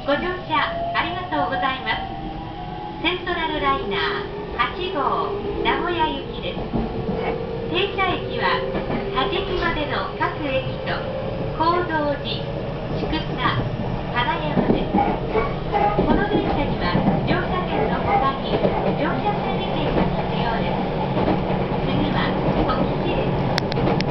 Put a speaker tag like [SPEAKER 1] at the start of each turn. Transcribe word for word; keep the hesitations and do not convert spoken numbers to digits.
[SPEAKER 1] ご乗車ありがとうございます。セントラルライナーはちごう名古屋行きです。停車駅ははちじまでの